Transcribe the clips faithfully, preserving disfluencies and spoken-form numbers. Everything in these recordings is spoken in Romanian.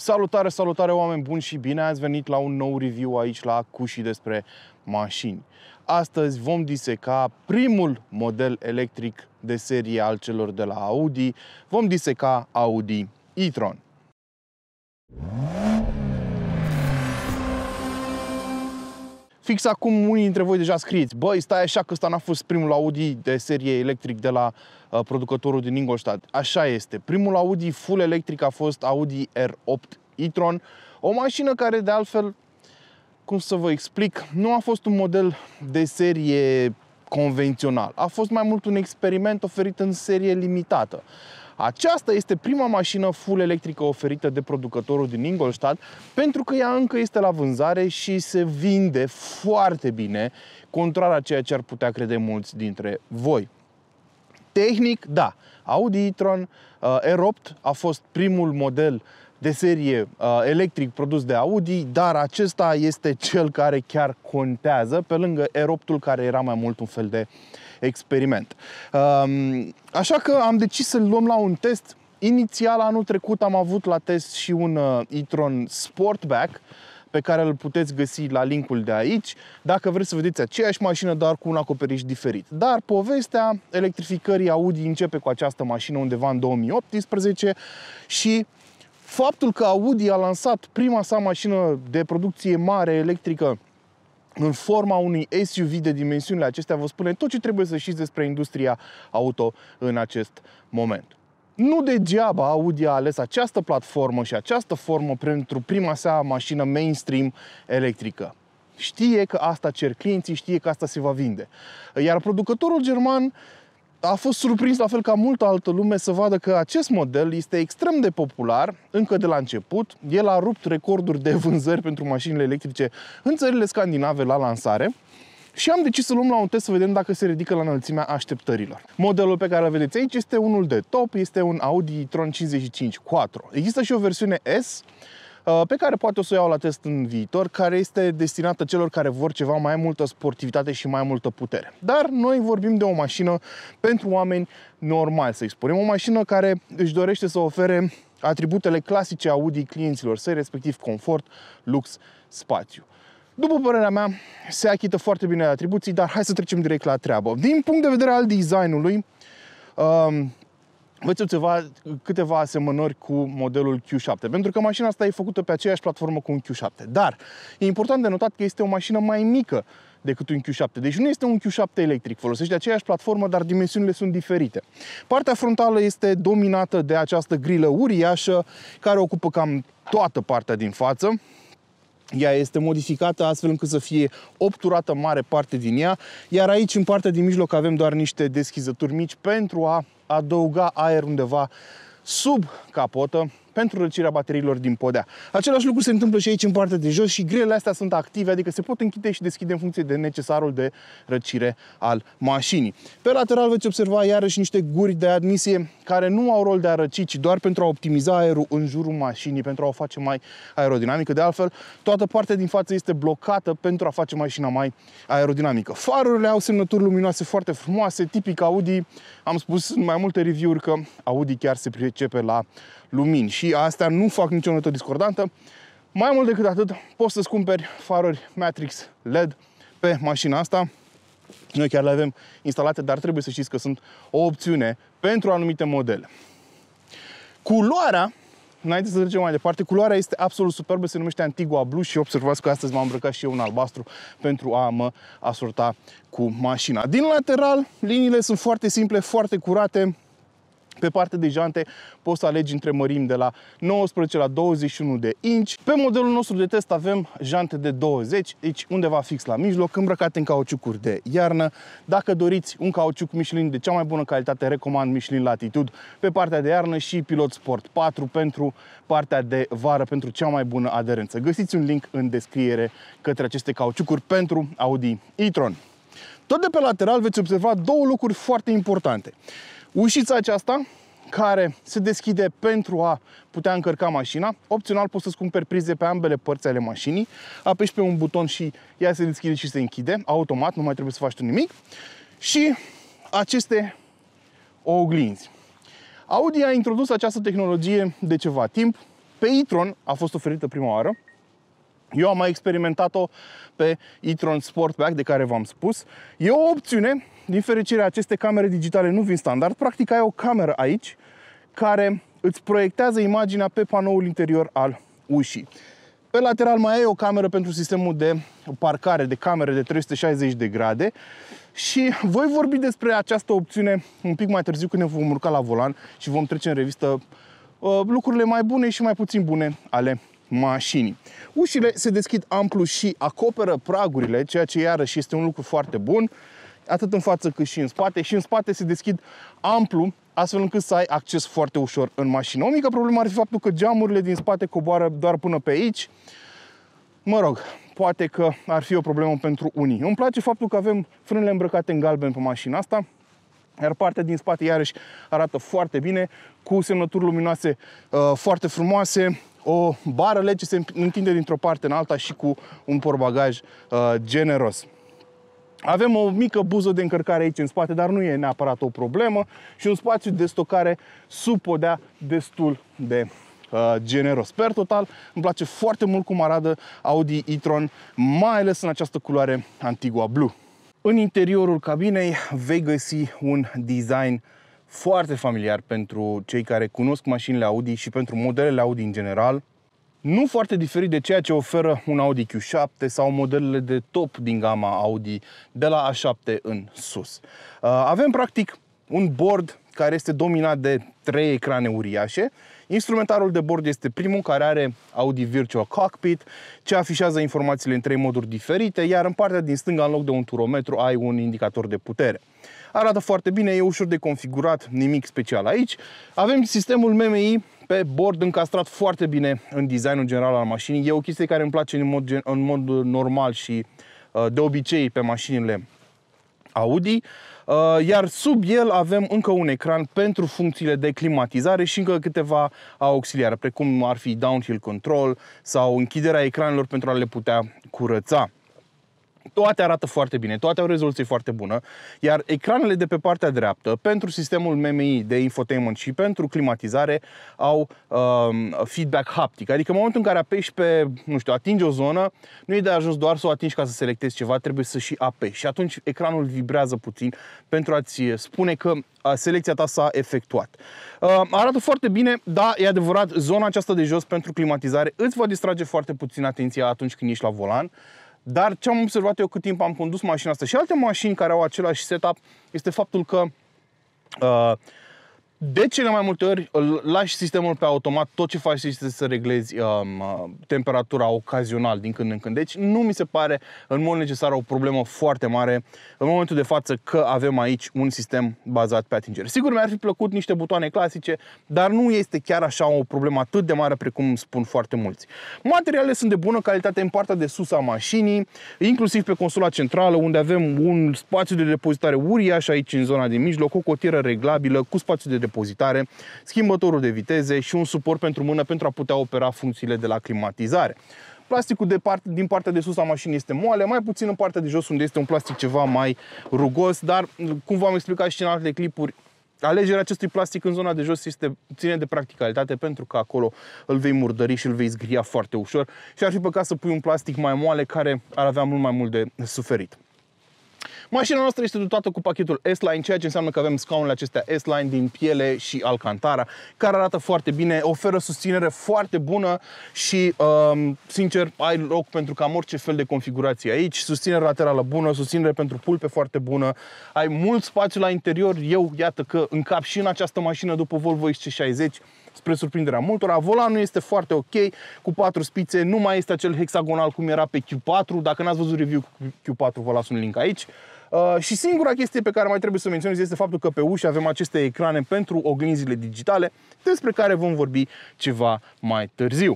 Salutare, salutare oameni buni și bine ați venit la un nou review aici la Cușii despre mașini. Astăzi vom diseca primul model electric de serie al celor de la Audi. Vom diseca Audi e-tron. Fix acum unii dintre voi deja scrieți: băi, stai așa că ăsta n-a fost primul Audi de serie electric de la uh, producătorul din Ingolstadt. Așa este. Primul Audi full electric a fost Audi R opt e-tron, o mașină care de altfel, cum să vă explic, nu a fost un model de serie convențional. A fost mai mult un experiment oferit în serie limitată. Aceasta este prima mașină full electrică oferită de producătorul din Ingolstadt, pentru că ea încă este la vânzare și se vinde foarte bine, contrar a ceea ce ar putea crede mulți dintre voi. Tehnic, da, Audi e-tron uh, R opt a fost primul model de serie uh, electric produs de Audi, dar acesta este cel care chiar contează, pe lângă R opt-ul care era mai mult un fel de experiment. Um, așa că am decis să-l luăm la un test. Inițial, anul trecut, am avut la test și un uh, e-tron Sportback, pe care îl puteți găsi la linkul de aici, dacă vreți să vedeți aceeași mașină, dar cu un acoperiș diferit. Dar povestea electrificării Audi începe cu această mașină undeva în două mii optsprezece și faptul că Audi a lansat prima sa mașină de producție mare electrică în forma unui S U V de dimensiunile acestea vă spune tot ce trebuie să știți despre industria auto în acest moment. Nu degeaba Audi a ales această platformă și această formă pentru prima sa mașină mainstream electrică. Știe că asta cer clienții, știe că asta se va vinde. Iar producătorul german a fost surprins, la fel ca multă altă lume, să vadă că acest model este extrem de popular încă de la început. El a rupt recorduri de vânzări pentru mașinile electrice în țările scandinave la lansare și am decis să luăm la un test să vedem dacă se ridică la înălțimea așteptărilor. Modelul pe care îl vedeți aici este unul de top, este un Audi e-tron cincizeci și cinci Quattro. Există și o versiune S pe care poate o să o iau la test în viitor, care este destinată celor care vor ceva mai multă sportivitate și mai multă putere. Dar noi vorbim de o mașină pentru oameni normali, să-i spunem, o mașină care își dorește să ofere atributele clasice Audi clienților săi, respectiv confort, lux, spațiu. După părerea mea, se achită foarte bine de atribuții, dar hai să trecem direct la treabă. Din punct de vedere al designului, um, veți observa câteva asemănări cu modelul Q șapte, pentru că mașina asta e făcută pe aceeași platformă cu un Q șapte. Dar e important de notat că este o mașină mai mică decât un Q șapte. Deci nu este un Q șapte electric, folosește aceeași platformă, dar dimensiunile sunt diferite. Partea frontală este dominată de această grilă uriașă, care ocupă cam toată partea din față. Ea este modificată astfel încât să fie obturată mare parte din ea, iar aici, în partea din mijloc, avem doar niște deschizături mici pentru a adăuga aer undeva sub capotă pentru răcirea bateriilor din podea. Același lucru se întâmplă și aici în partea de jos și grilele astea sunt active, adică se pot închide și deschide în funcție de necesarul de răcire al mașinii. Pe lateral veți observa iarăși niște guri de admisie care nu au rol de a răci, ci doar pentru a optimiza aerul în jurul mașinii, pentru a o face mai aerodinamică. De altfel, toată partea din față este blocată pentru a face mașina mai aerodinamică. Farurile au semnături luminoase foarte frumoase, tipic Audi. Am spus în mai multe review-uri că Audi chiar se pricepe la lumini și astea nu fac nicio notă discordantă. Mai mult decât atât, poți să-ți cumperi faruri Matrix L E D pe mașina asta. Noi chiar le avem instalate, dar trebuie să știți că sunt o opțiune pentru anumite modele. Culoarea, înainte să trecem mai departe, culoarea este absolut superbă, se numește Antigua Blue și observați că astăzi m-am îmbrăcat și eu în albastru pentru a mă asorta cu mașina. Din lateral, liniile sunt foarte simple, foarte curate. Pe partea de jante poți să alegi între mărimi de la nouăsprezece la douăzeci și unu de inci. Pe modelul nostru de test avem jante de douăzeci, deci undeva fix la mijloc, îmbrăcate în cauciucuri de iarnă. Dacă doriți un cauciuc Michelin de cea mai bună calitate, recomand Michelin Latitude pe partea de iarnă și Pilot Sport patru pentru partea de vară, pentru cea mai bună aderență. Găsiți un link în descriere către aceste cauciucuri pentru Audi e-tron. Tot de pe lateral veți observa două lucruri foarte importante. Ușița aceasta, care se deschide pentru a putea încărca mașina. Opțional poți să-ți cumperi prize pe ambele părți ale mașinii. Apeși pe un buton și ea se deschide și se închide automat, nu mai trebuie să faci tu nimic. Și aceste oglinzi. Audi a introdus această tehnologie de ceva timp. Pe e-tron a fost oferită prima oară. Eu am mai experimentat-o pe e-tron Sportback, de care v-am spus. E o opțiune, din fericire aceste camere digitale nu vin standard. Practic ai o cameră aici care îți proiectează imaginea pe panoul interior al ușii. Pe lateral mai ai o cameră pentru sistemul de parcare, de camere de trei sute șaizeci de grade. Și voi vorbi despre această opțiune un pic mai târziu, când ne vom urca la volan și vom trece în revistă uh, lucrurile mai bune și mai puțin bune ale mașinii. Ușile se deschid amplu și acoperă pragurile, ceea ce iarăși este un lucru foarte bun, atât în față cât și în spate. Și în spate se deschid amplu, astfel încât să ai acces foarte ușor în mașină. O mică problemă ar fi faptul că geamurile din spate coboară doar până pe aici. Mă rog, poate că ar fi o problemă pentru unii. Îmi place faptul că avem frânele îmbrăcate în galben pe mașina asta, iar partea din spate iarăși arată foarte bine, cu semnături luminoase uh, foarte frumoase, o bară L E D ce se întinde dintr-o parte în alta și cu un portbagaj uh, generos. Avem o mică buză de încărcare aici în spate, dar nu e neapărat o problemă, și un spațiu de stocare sub podea destul de uh, generos. Per total, îmi place foarte mult cum arată Audi e-tron, mai ales în această culoare Antigua Blue. În interiorul cabinei vei găsi un design foarte familiar pentru cei care cunosc mașinile Audi și pentru modelele Audi în general. Nu foarte diferit de ceea ce oferă un Audi Q șapte sau modelele de top din gama Audi de la A șapte în sus. Avem practic un bord care este dominat de trei ecrane uriașe. Instrumentarul de bord este primul, care are Audi Virtual Cockpit, ce afișează informațiile în trei moduri diferite, iar în partea din stânga, în loc de un turometru, ai un indicator de putere. Arată foarte bine, e ușor de configurat, nimic special aici. Avem sistemul M M I pe bord încastrat foarte bine în designul general al mașinii. E o chestie care îmi place în mod, în mod normal și de obicei pe mașinile Audi. Iar sub el avem încă un ecran pentru funcțiile de climatizare și încă câteva auxiliare, precum ar fi downhill control sau închiderea ecranelor pentru a le putea curăța. Toate arată foarte bine, toate au o rezoluție foarte bună, iar ecranele de pe partea dreaptă, pentru sistemul M M I de infotainment și pentru climatizare, au um, feedback haptic. Adică în momentul în care apeși pe, nu știu, atingi o zonă, nu e de ajuns doar să o atingi ca să selectezi ceva, trebuie să și apeși. Și atunci ecranul vibrează puțin pentru a-ți spune că selecția ta s-a efectuat. Uh, arată foarte bine, da, e adevărat, zona aceasta de jos pentru climatizare îți va distrage foarte puțin atenția atunci când ești la volan. Dar ce am observat eu cât timp am condus mașina asta și alte mașini care au același setup este faptul că uh, de cele mai multe ori lași sistemul pe automat, tot ce faci este să reglezi um, temperatura ocazional din când în când. Deci nu mi se pare în mod necesar o problemă foarte mare în momentul de față că avem aici un sistem bazat pe atingere. Sigur, mi-ar fi plăcut niște butoane clasice, dar nu este chiar așa o problemă atât de mare precum spun foarte mulți. Materialele sunt de bună calitate în partea de sus a mașinii, inclusiv pe consola centrală, unde avem un spațiu de depozitare uriaș aici în zona de mijloc, o cotieră reglabilă cu spațiu de depozitare, schimbătorul de viteze și un suport pentru mână pentru a putea opera funcțiile de la climatizare. Plasticul de part, din partea de sus a mașinii este moale, mai puțin în partea de jos, unde este un plastic ceva mai rugos, dar cum v-am explicat și în alte clipuri, alegerea acestui plastic în zona de jos este, ține de practicalitate, pentru că acolo îl vei murdări și îl vei zgria foarte ușor și ar fi păcat să pui un plastic mai moale care ar avea mult mai mult de suferit. Mașina noastră este dotată cu pachetul S-Line, ceea ce înseamnă că avem scaunele acestea S-Line din piele și alcantara, care arată foarte bine, oferă susținere foarte bună și, um, sincer, ai loc pentru cam orice fel de configurație aici. Susținere laterală bună, susținere pentru pulpe foarte bună, ai mult spațiu la interior. Eu, iată că încap și în această mașină după Volvo X C șaizeci, spre surprinderea multora. Volanul este foarte ok, cu patru spițe, nu mai este acel hexagonal cum era pe Q patru. Dacă n-ați văzut review Q patru, vă las un link aici. Uh, și singura chestie pe care mai trebuie să o menționez este faptul că pe uși avem aceste ecrane pentru oglinzile digitale, despre care vom vorbi ceva mai târziu.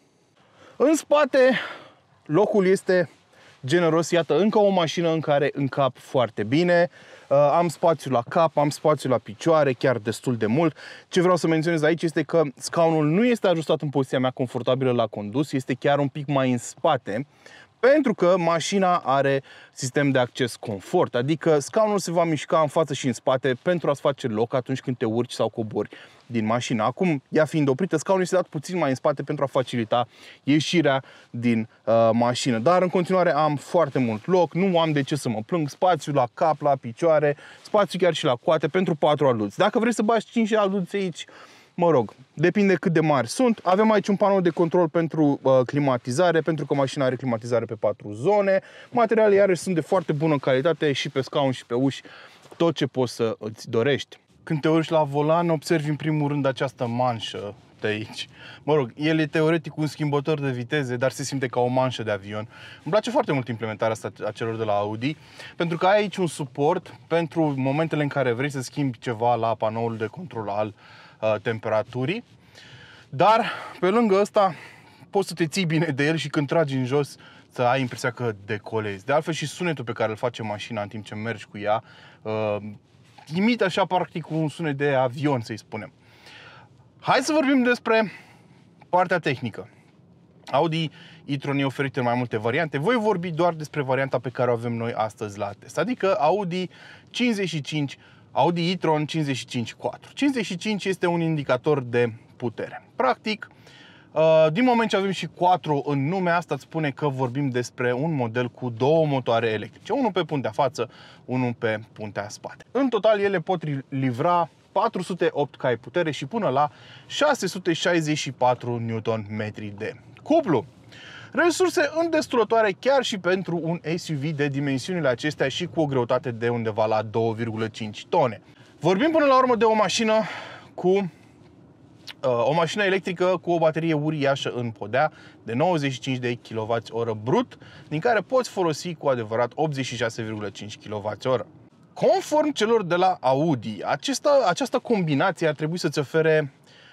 În spate, locul este generos, iată, încă o mașină în care încap foarte bine. Uh, am spațiu la cap, am spațiu la picioare, chiar destul de mult. Ce vreau să menționez aici este că scaunul nu este ajustat în poziția mea confortabilă la condus, este chiar un pic mai în spate, Pentru că mașina are sistem de acces confort, adică scaunul se va mișca în față și în spate pentru a-ți face loc atunci când te urci sau cobori din mașină. Acum, ea fiind oprită, scaunul este dat puțin mai în spate pentru a facilita ieșirea din uh, mașină. Dar în continuare am foarte mult loc, nu am de ce să mă plâng, spațiu la cap, la picioare, spațiu chiar și la coate pentru patru adulți. Dacă vrei să bagi cinci adulți aici, mă rog, depinde cât de mari sunt. Avem aici un panou de control pentru uh, climatizare, pentru că mașina are climatizare pe patru zone. Materialele iarăși sunt de foarte bună calitate și pe scaun și pe uși, tot ce poți să îți dorești. Când te urci la volan, observi în primul rând această manșă de aici. Mă rog, el e teoretic un schimbător de viteze, dar se simte ca o manșă de avion. Îmi place foarte mult implementarea asta a celor de la Audi, pentru că ai aici un suport pentru momentele în care vrei să schimbi ceva la panoul de control al temperaturii, dar pe lângă ăsta poți să te ții bine de el și când tragi în jos să ai impresia că decolezi. De altfel și sunetul pe care îl face mașina în timp ce mergi cu ea uh, imită așa practic un sunet de avion, să-i spunem. Hai să vorbim despre partea tehnică. Audi e-tron e oferit în mai multe variante. Voi vorbi doar despre varianta pe care o avem noi astăzi la test, adică Audi cincizeci și cinci Audi e-tron cincizeci și cinci patru. cincizeci și cinci este un indicator de putere. Practic, din moment ce avem și patru în nume, asta îți spune că vorbim despre un model cu două motoare electrice. Unul pe puntea față, unul pe puntea spate. În total, ele pot livra patru sute opt cai putere și până la șase sute șaizeci și patru newton metri de cuplu. Resurse îndestulătoare chiar și pentru un S U V de dimensiunile acestea și cu o greutate de undeva la două virgulă cinci tone. Vorbim până la urmă de o mașină cu uh, o mașină electrică cu o baterie uriașă în podea de nouăzeci și cinci de kilowați oră brut, din care poți folosi cu adevărat optzeci și șase virgulă cinci kilowați oră. Conform celor de la Audi, acesta, această combinație ar trebui să-ți ofere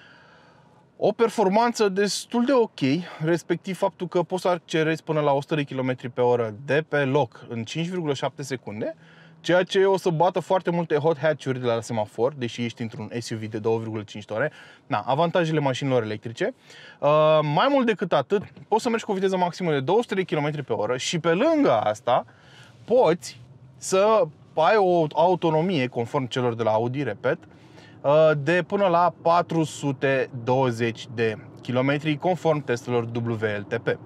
o performanță destul de ok, respectiv faptul că poți să accelerezi până la o sută de kilometri pe oră de pe loc în cinci virgulă șapte secunde, ceea ce o să bată foarte multe hot hatch-uri de la semafor, deși ești într-un S U V de două virgulă cinci tone. Na, avantajele mașinilor electrice. Uh, mai mult decât atât, poți să mergi cu o viteză maximă de două sute de kilometri pe oră și pe lângă asta poți să ai o autonomie, conform celor de la Audi, repet, de până la patru sute douăzeci de kilometri, conform testelor W L T P.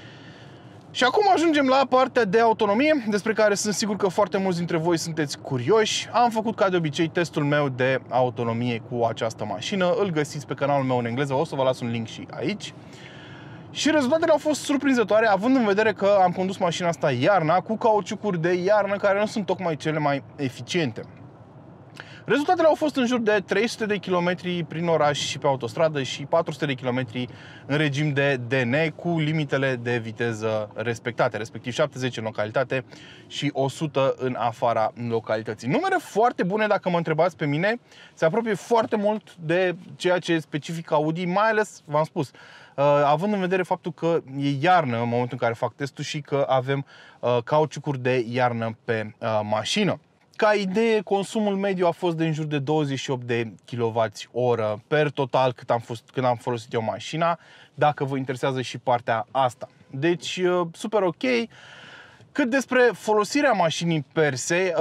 Și acum ajungem la partea de autonomie, despre care sunt sigur că foarte mulți dintre voi sunteți curioși. Am făcut ca de obicei testul meu de autonomie cu această mașină. Îl găsiți pe canalul meu în engleză, o să vă las un link și aici. Și rezultatele au fost surprinzătoare, având în vedere că am condus mașina asta iarna, cu cauciucuri de iarnă care nu sunt tocmai cele mai eficiente. Rezultatele au fost în jur de trei sute de kilometri prin oraș și pe autostradă și patru sute de kilometri în regim de D N cu limitele de viteză respectate, respectiv șaptezeci în localitate și o sută în afara localității. Numere foarte bune, dacă mă întrebați pe mine, se apropie foarte mult de ceea ce specific Audi, mai ales, v-am spus, având în vedere faptul că e iarnă în momentul în care fac testul și că avem cauciucuri de iarnă pe mașină. Ca idee, consumul mediu a fost de în jur de douăzeci și opt de kilowați oră per total cât am, fost, când am folosit eu mașina, dacă vă interesează și partea asta. Deci, super ok. Cât despre folosirea mașinii per se,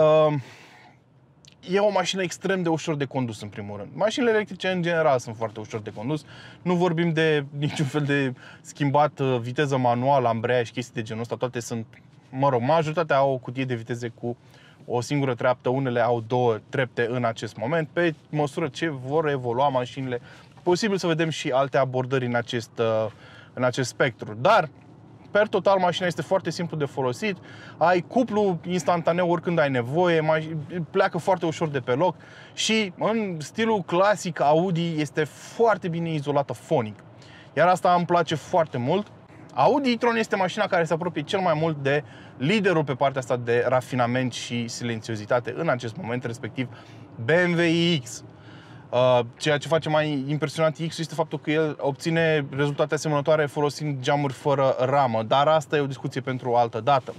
e o mașină extrem de ușor de condus în primul rând. Mașinile electrice în general sunt foarte ușor de condus. Nu vorbim de niciun fel de schimbat viteză manuală, ambreiaj, chestii de genul ăsta. Toate sunt, mă rog, majoritatea au o cutie de viteze cu o singură treaptă, unele au două trepte în acest moment. Pe măsură ce vor evolua mașinile, posibil să vedem și alte abordări în acest, în acest spectru. Dar, per total, mașina este foarte simplu de folosit. Ai cuplu instantaneu oricând ai nevoie, pleacă foarte ușor de pe loc și în stilul clasic Audi este foarte bine izolată fonic. Iar asta îmi place foarte mult. Audi e-tron este mașina care se apropie cel mai mult de liderul pe partea asta de rafinament și silențiozitate în acest moment, respectiv B M W iX. Ceea ce face mai impresionant iX este faptul că el obține rezultate asemănătoare folosind geamuri fără ramă, dar asta e o discuție pentru o altă dată.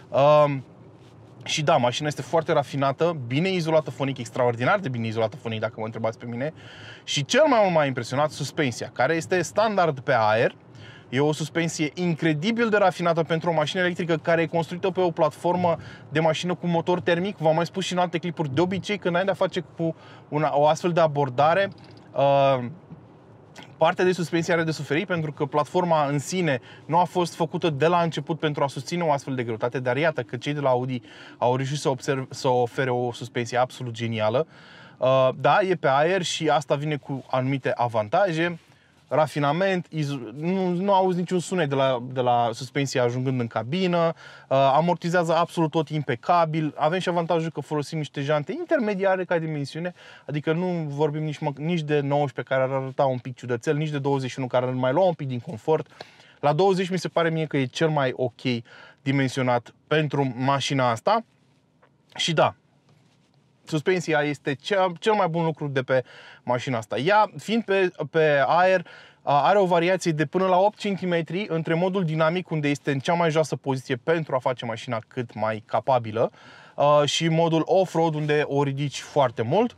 Și da, mașina este foarte rafinată, bine izolată fonic, extraordinar de bine izolată fonic, dacă mă întrebați pe mine. Și cel mai mult m-a impresionat suspensia, care este standard pe aer, E o suspensie incredibil de rafinată pentru o mașină electrică care e construită pe o platformă de mașină cu motor termic. V-am mai spus și în alte clipuri, de obicei când ai de-a face cu una, o astfel de abordare, uh, partea de suspensie are de suferit pentru că platforma în sine nu a fost făcută de la început pentru a susține o astfel de greutate, dar iată că cei de la Audi au reușit să, observ, să ofere o suspensie absolut genială. Uh, da, e pe aer și asta vine cu anumite avantaje. Rafinament, nu, nu auzi niciun sunet de la, de la suspensie ajungând în cabină, uh, amortizează absolut tot impecabil. Avem și avantajul că folosim niște jante intermediare ca dimensiune, adică nu vorbim nici, nici de nouăsprezece care ar arăta un pic ciudățel, nici de douăzeci și unu care ar mai lua un pic din confort. La douăzeci mi se pare mie că e cel mai ok dimensionat pentru mașina asta. Și da, suspensia este cea, cel mai bun lucru de pe mașina asta. Ea, fiind pe, pe aer, are o variație de până la opt centimetri între modul dinamic, unde este în cea mai joasă poziție pentru a face mașina cât mai capabilă, și modul off-road, unde o ridici foarte mult.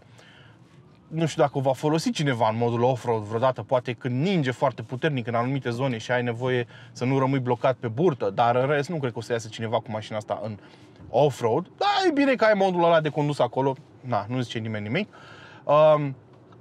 Nu știu dacă o va folosi cineva în modul off-road vreodată, poate când ninge foarte puternic în anumite zone și ai nevoie să nu rămâi blocat pe burtă, dar în rest nu cred că o să iasă cineva cu mașina asta în off-road. Dar e bine că ai modul ăla de condus acolo, na, nu zice nimeni nimic. Um,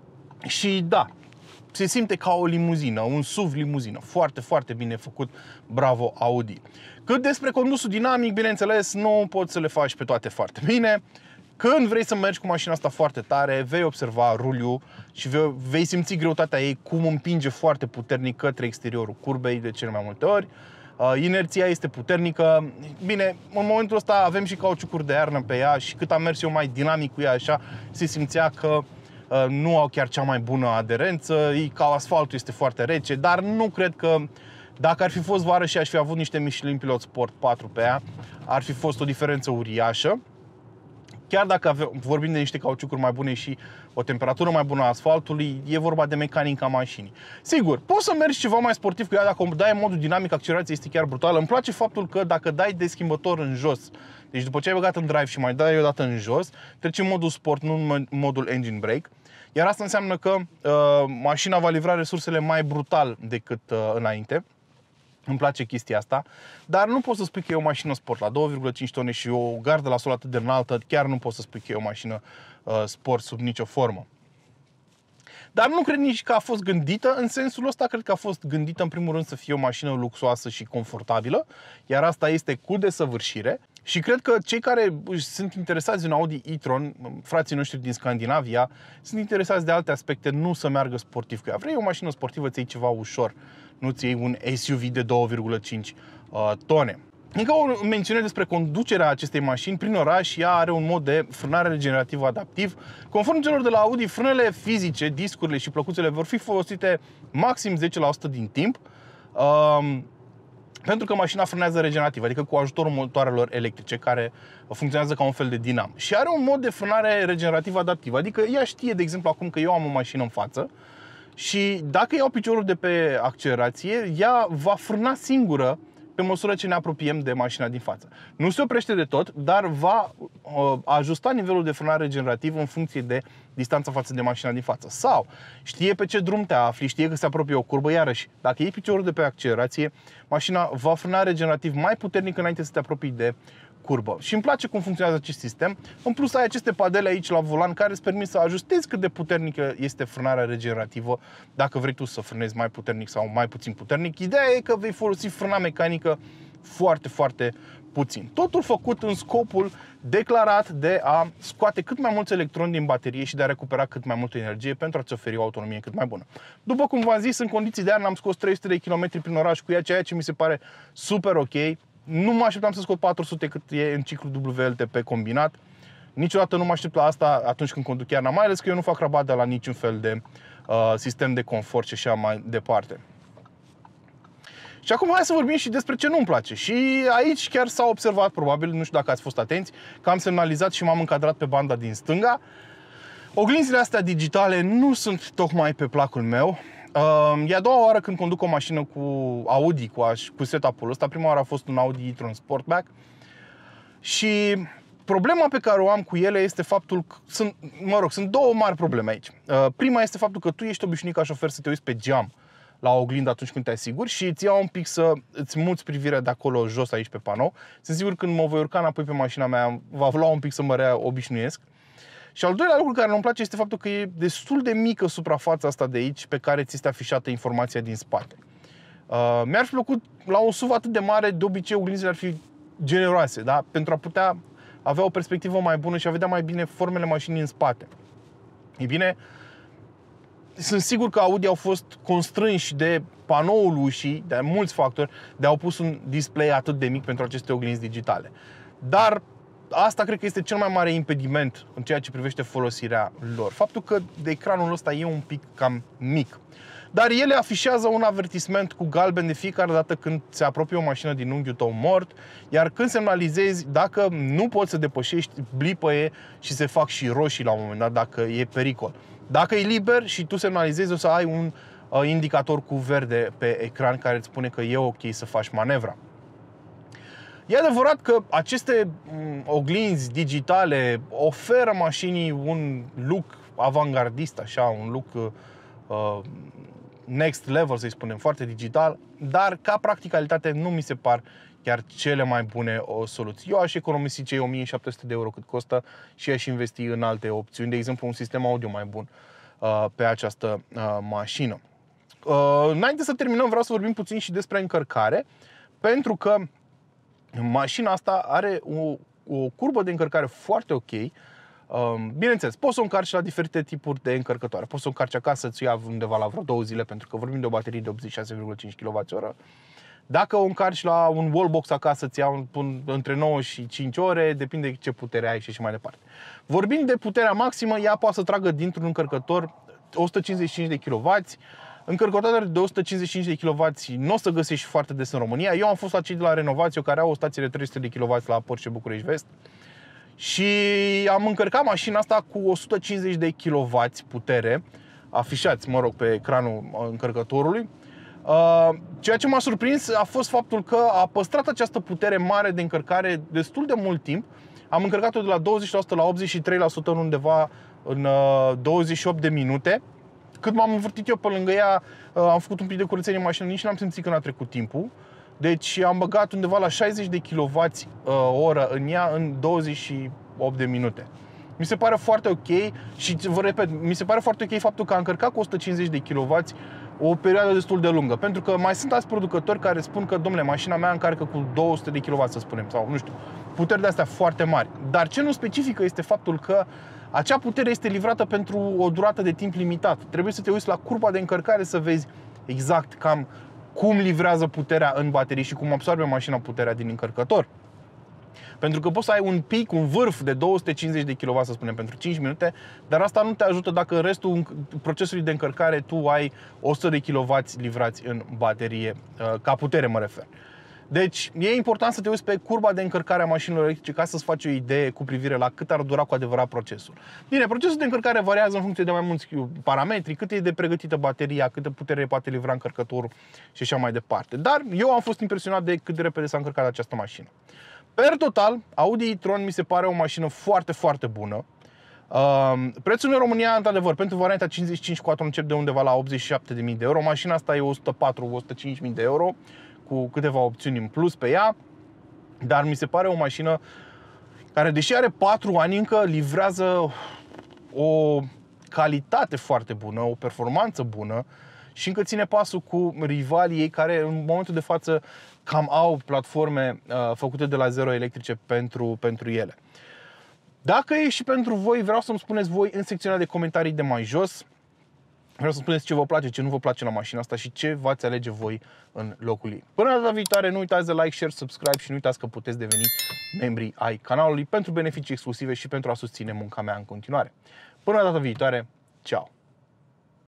și da, se simte ca o limuzină, un S U V limuzină, foarte, foarte bine făcut, bravo Audi. Cât despre condusul dinamic, bineînțeles, nu poți să le faci pe toate foarte bine. Când vrei să mergi cu mașina asta foarte tare, vei observa ruliul și vei, vei simți greutatea ei cum împinge foarte puternic către exteriorul curbei de cele mai multe ori. Uh, inerția este puternică. Bine, în momentul ăsta avem și cauciucuri de iarnă pe ea și cât am mers eu mai dinamic cu ea așa, se simțea că uh, nu au chiar cea mai bună aderență, e ca asfaltul este foarte rece, dar nu cred că dacă ar fi fost vară și aș fi avut niște Michelin Pilot Sport patru pe ea, ar fi fost o diferență uriașă. Chiar dacă avem, vorbim de niște cauciucuri mai bune și o temperatură mai bună a asfaltului, e vorba de mecanica mașinii. Sigur, poți să mergi ceva mai sportiv cu ea dacă dai în modul dinamic, accelerația este chiar brutală. Îmi place faptul că dacă dai de schimbător în jos, deci după ce ai băgat în drive și mai dai o dată în jos, treci în modul sport, nu în modul engine brake. Iar asta înseamnă că uh, mașina va livra resursele mai brutal decât uh, înainte. Îmi place chestia asta, dar nu poți să spui că e o mașină sport la două virgulă cinci tone și o gardă la sol atât de înaltă, chiar nu poți să spui că e o mașină uh, sport sub nicio formă. Dar nu cred nici că a fost gândită în sensul ăsta, cred că a fost gândită în primul rând să fie o mașină luxoasă și confortabilă, iar asta este cu desăvârșire. Și cred că cei care sunt interesați în Audi e-tron, frații noștri din Scandinavia, sunt interesați de alte aspecte, nu să meargă sportiv cu ea. Vrei o mașină sportivă, ți iei ceva ușor, nu-ți iei un S U V de două virgulă cinci uh, tone. Încă o mențiune despre conducerea acestei mașini. Prin oraș, ea are un mod de frânare regenerativă adaptiv. Conform celor de la Audi, frânele fizice, discurile și plăcuțele vor fi folosite maxim zece la sută din timp, um, pentru că mașina frânează regenerativ, adică cu ajutorul motoarelor electrice, care funcționează ca un fel de dinam. Și are un mod de frânare regenerativ adaptiv, adică ea știe, de exemplu, acum că eu am o mașină în față și dacă iau piciorul de pe accelerație, ea va frâna singură pe măsură ce ne apropiem de mașina din față. Nu se oprește de tot, dar va uh, ajusta nivelul de frânare regenerativ în funcție de distanța față de mașina din față. Sau știe pe ce drum te afli, știe că se apropie o curbă, iarăși, dacă iei piciorul de pe accelerație, mașina va frâna regenerativ mai puternic înainte să te apropii de curbă. Și îmi place cum funcționează acest sistem. În plus ai aceste padele aici la volan care îți permit să ajustezi cât de puternică este frânarea regenerativă, dacă vrei tu să frânezi mai puternic sau mai puțin puternic. Ideea e că vei folosi frâna mecanică foarte, foarte puțin. Totul făcut în scopul declarat de a scoate cât mai mulți electroni din baterie și de a recupera cât mai multă energie pentru a-ți oferi o autonomie cât mai bună. După cum v-am zis, în condiții de iarnă am scos trei sute de kilometri prin oraș cu ea, ceea ce mi se pare super ok. Nu mă așteptam să scot patru sute cât e în ciclu W L T P combinat. Niciodată nu mă aștept la asta atunci când conduc iarna, mai ales că eu nu fac rabat de la niciun fel de uh, sistem de confort și așa mai departe. Și acum hai să vorbim și despre ce nu-mi place. Și aici chiar s-a observat, probabil, nu știu dacă ați fost atenți, că am semnalizat și m-am încadrat pe banda din stânga. Oglinzile astea digitale nu sunt tocmai pe placul meu. E a doua oară când conduc o mașină cu Audi, cu, cu setup-ul ăsta. Prima oară a fost un Audi e-tron Sportback. Și problema pe care o am cu ele este faptul că sunt, mă rog, sunt două mari probleme aici. Prima este faptul că tu ești obișnuit ca șofer să te uiți pe geam la oglindă atunci când te asiguri și îți ia un pic să îți muți privirea de acolo jos aici pe panou. Sunt sigur când mă voi urca înapoi pe mașina mea, va lua un pic să mă reobișnuiesc. Și al doilea lucru care nu-mi place este faptul că e destul de mică suprafața asta de aici pe care ți este afișată informația din spate. Uh, mi-ar fi plăcut la un S U V atât de mare, de obicei oglinzile ar fi generoase, da? Pentru a putea avea o perspectivă mai bună și a vedea mai bine formele mașinii în spate. Ei bine, sunt sigur că Audi au fost constrânși de panoul ușii, de mulți factori, de au pus un display atât de mic pentru aceste oglinzi digitale. Dar asta cred că este cel mai mare impediment în ceea ce privește folosirea lor. Faptul că de ecranul ăsta e un pic cam mic. Dar ele afișează un avertisment cu galben de fiecare dată când se apropie o mașină din unghiul tău mort, iar când semnalizezi, dacă nu poți să depășești, blipăie și se fac și roșii la un moment dat dacă e pericol. Dacă e liber și tu semnalizezi, o să ai un uh, indicator cu verde pe ecran care îți spune că e ok să faci manevra. E adevărat că aceste oglinzi digitale oferă mașinii un look avantgardist, așa, un look uh, next level, să-i spunem, foarte digital, dar ca practicalitate nu mi se par chiar cele mai bune o soluție. Eu aș economisi cei o mie șapte sute de euro cât costă și aș investi în alte opțiuni, de exemplu un sistem audio mai bun uh, pe această uh, mașină. Uh, înainte să terminăm, vreau să vorbim puțin și despre încărcare, pentru că mașina asta are o, o curbă de încărcare foarte ok. Bineînțeles, poți să o încarci la diferite tipuri de încărcătoare. Poți să o încarci acasă, îți ia undeva la vreo două zile, pentru că vorbim de o baterie de optzeci și șase virgulă cinci kilowați-oră. Dacă o încarci la un wallbox acasă, îți ia între nouă și cinci ore, depinde de ce putere ai și așa mai departe. Vorbind de puterea maximă, ea poate să tragă dintr-un încărcător o sută cincizeci și cinci de kilowați. Încărcătoare de o sută cincizeci și cinci de kilowați nu o să găsești foarte des în România. Eu am fost la cei de la Renovațio care au o stație de trei sute de kilowați la Porsche București Vest și am încărcat mașina asta cu o sută cincizeci de kilowați putere, afișați, mă rog, pe ecranul încărcătorului. Ceea ce m-a surprins a fost faptul că a păstrat această putere mare de încărcare destul de mult timp. Am încărcat-o de la douăzeci la sută la optzeci și trei la sută în undeva în douăzeci și opt de minute. Cât m-am învârtit eu pe lângă ea, am făcut un pic de curățenie în mașină, nici n-am simțit când a trecut timpul. Deci am băgat undeva la șaizeci de kilowați oră în ea în douăzeci și opt de minute. Mi se pare foarte ok și vă repet, mi se pare foarte ok faptul că a încărcat cu o sută cincizeci de kilowați o perioadă destul de lungă. Pentru că mai sunt alți producători care spun că, domnule, mașina mea încarcă cu două sute de kilowați, să spunem, sau nu știu, puteri de astea foarte mari. Dar ce nu specifică este faptul că acea putere este livrată pentru o durată de timp limitat. Trebuie să te uiți la curba de încărcare să vezi exact cam cum livrează puterea în baterie și cum absorbe mașina puterea din încărcător. Pentru că poți să ai un pic, un vârf de două sute cincizeci de kilowați, să spunem, pentru cinci minute, dar asta nu te ajută dacă în restul procesului de încărcare tu ai o sută de kilowați livrați în baterie, ca putere mă refer. Deci e important să te uiți pe curba de încărcare a mașinilor electrice ca să-ți faci o idee cu privire la cât ar dura cu adevărat procesul. Bine, procesul de încărcare variază în funcție de mai mulți parametri, cât e de pregătită bateria, câtă putere poate livra încărcătorul și așa mai departe. Dar eu am fost impresionat de cât de repede s-a încărcat această mașină. Per total, Audi e-tron mi se pare o mașină foarte, foarte bună. Uh, prețul în România, într-adevăr, pentru varianta cincizeci și cinci cu patru încep de undeva la optzeci și șapte de mii de euro. Mașina asta e o sută patru - o sută cinci mii de euro, cu câteva opțiuni în plus pe ea. Dar mi se pare o mașină care, deși are patru ani, încă livrează o calitate foarte bună, o performanță bună și încă ține pasul cu rivalii ei care în momentul de față cam au platforme uh, făcute de la zero electrice pentru, pentru ele. Dacă e și pentru voi, vreau să-mi spuneți voi în secțiunea de comentarii de mai jos. Vreau să spuneți ce vă place, ce nu vă place la mașina asta și ce v-ați alege voi în locul ei. Până data viitoare, nu uitați de like, share, subscribe și nu uitați că puteți deveni membri ai canalului pentru beneficii exclusive și pentru a susține munca mea în continuare. Până data viitoare, ceau!